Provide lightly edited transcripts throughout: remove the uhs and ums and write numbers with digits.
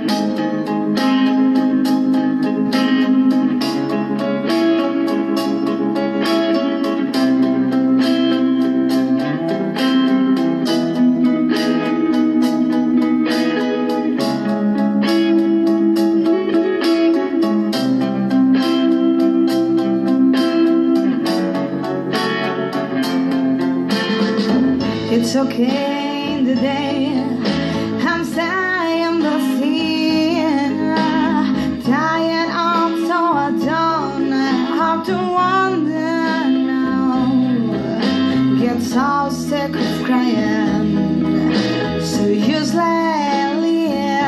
It's okay the day I'm saying the sea, tired out so I don't have to wonder now. Get so sick of crying, so uselessly.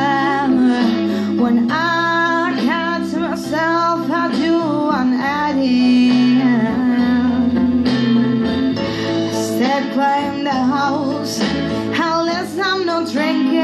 When I catch myself, I do an edit. Instead playing the house, unless I'm not drinking.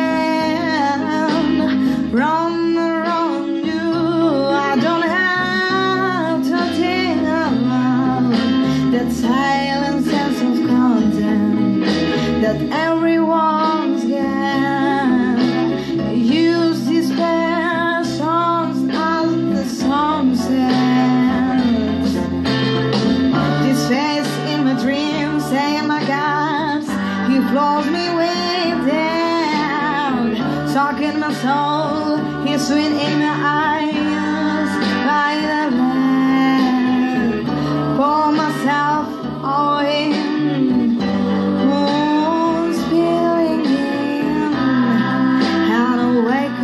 Run around you, I don't have to think about that silent sense of content that everyone's got. Use these spare songs as the song says. This face in my dreams, saying my God, he floors me way down, sucking my soul, he's sweet in my eyes, by the land, pour myself all in, moon spilling in, and I wake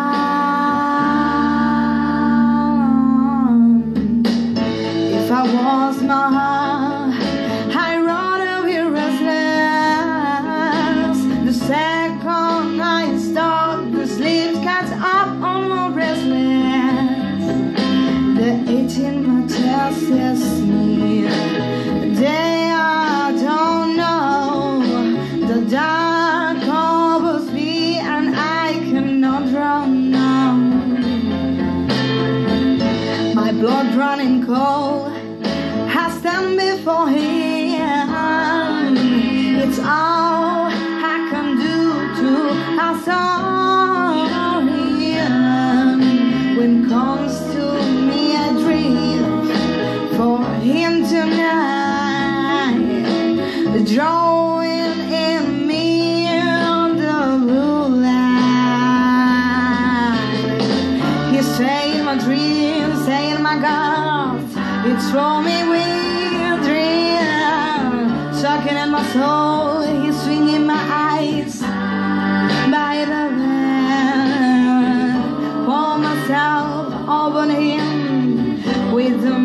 up. If I was my heart, I rather be restless. The second I start, the sleep catch up on my restless. The itch in my chest says me, the day I don't know. The dark covers me and I cannot run now. My blood running cold, I stand before him. It's all I can do to ask him. When comes to me I dream for him tonight, drawing in me the blue light. He's saying my dreams, saying my God, it's for me with dream, sucking at my soul, he's swinging my eyes by the land, pour myself over him with the